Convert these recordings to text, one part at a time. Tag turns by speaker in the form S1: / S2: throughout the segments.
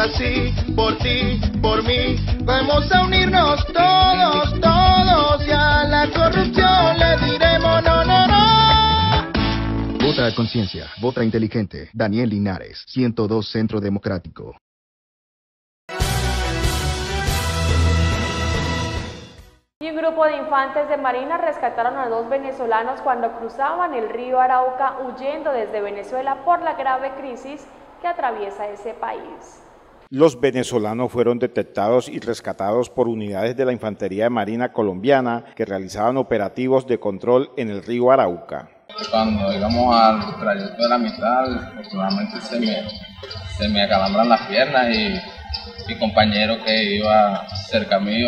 S1: así, por ti, por mí. Vamos a unirnos todos, todos, y a la corrupción le diremos no, no, no.
S2: Vota a conciencia, vota inteligente. Daniel Linares, 102 Centro Democrático.
S3: Y un grupo de infantes de Marina rescataron a 2 venezolanos cuando cruzaban el río Arauca huyendo desde Venezuela por la grave crisis que atraviesa ese país.
S4: Los venezolanos fueron detectados y rescatados por unidades de la Infantería de Marina colombiana que realizaban operativos de control en el río Arauca.
S5: Cuando llegamos al trayecto de la mitad, afortunadamente se me acalambran las piernas y mi compañero que iba cerca mío,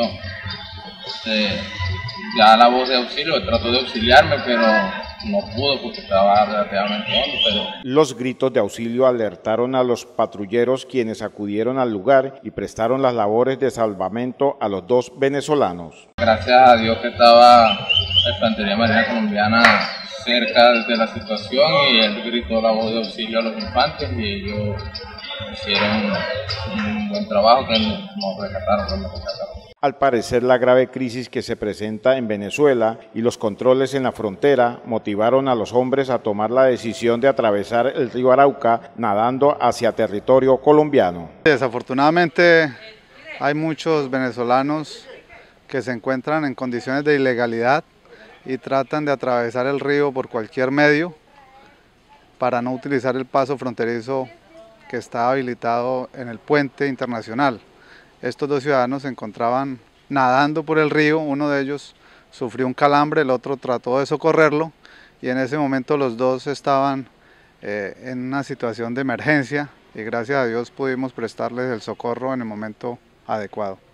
S5: ya la voz de auxilio, trató de auxiliarme, pero no pudo porque estaba relativamente hondo.
S4: Los gritos de auxilio alertaron a los patrulleros, quienes acudieron al lugar y prestaron las labores de salvamento a los 2 venezolanos.
S5: Gracias a Dios que estaba la Infantería Marina Colombiana cerca de la situación y él gritó la voz de auxilio a los infantes y ellos hicieron un buen trabajo que nos rescataron.
S4: Al parecer, la grave crisis que se presenta en Venezuela y los controles en la frontera motivaron a los hombres a tomar la decisión de atravesar el río Arauca nadando hacia territorio colombiano.
S6: Desafortunadamente hay muchos venezolanos que se encuentran en condiciones de ilegalidad y tratan de atravesar el río por cualquier medio para no utilizar el paso fronterizo que está habilitado en el puente internacional. Estos 2 ciudadanos se encontraban nadando por el río, uno de ellos sufrió un calambre, el otro trató de socorrerlo y en ese momento los 2 estaban en una situación de emergencia y gracias a Dios pudimos prestarles el socorro en el momento adecuado.